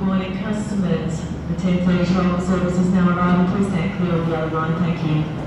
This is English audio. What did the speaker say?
morning customers. The 10:30 travel service is now arriving. Please stand clear of the other line. Thank you.